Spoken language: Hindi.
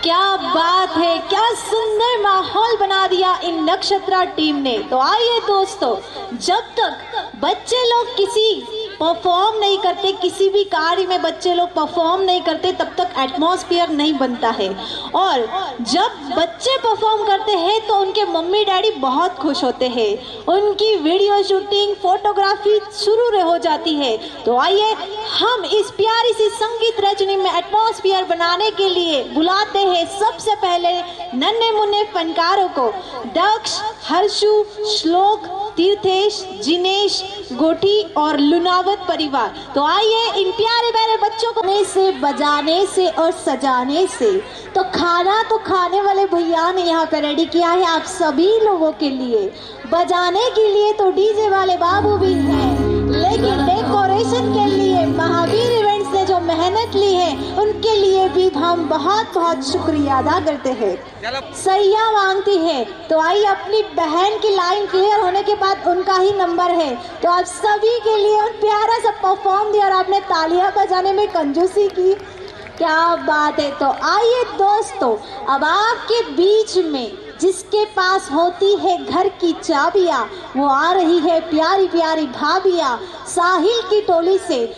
क्या बात है, क्या सुंदर माहौल बना दिया इन नक्षत्रा टीम ने। तो आइए दोस्तों, जब तक बच्चे लोग किसी परफॉर्म नहीं करते, किसी भी कार्य में बच्चे लोग परफॉर्म नहीं करते, तब तक एटमॉस्फेयर नहीं बनता है। और जब बच्चे परफॉर्म करते हैं तो उनके मम्मी डैडी बहुत खुश होते हैं, उनकी वीडियो शूटिंग, फोटोग्राफी शुरू हो जाती है। तो आइए हम इस प्यारी सी संगीत रचनी में एटमॉस्फेयर बनाने के लिए बुलाते हैं सबसे पहले नन्हे मुन्ने फनकारों को, दक्ष, हर्षु, श्लोक, तीर्थेश, जिनेश, गोटी और लुनावत परिवार। तो आइए इन प्यारे प्यारे बच्चों को से बजाने से और सजाने से, तो खाना तो खाने वाले भैया ने यहाँ पे रेडी किया है आप सभी लोगों के लिए। बजाने के लिए तो डीजे वाले बाबू भी हैं, लेकिन डेकोरेशन के लिए महावीर इवेंट्स ने जो मेहनत ली है उनके लिए भी हम बहुत बहुत शुक्रिया अदा करते हैं। सैया मांगती है, तो आइए अपनी बहन की लाइन क्लियर होने के बाद उनका ही नंबर है, तो आप सभी के लिए उन प्यारा सा परफॉर्म दिया और आपने तालियां बजाने में कंजूसी की, क्या बात है। तो आइए दोस्तों, अब आपके बीच में जिसके पास होती है घर की चाबियां, वो आ रही है प्यारी प्यारी भाभियां साहिल की टोली से।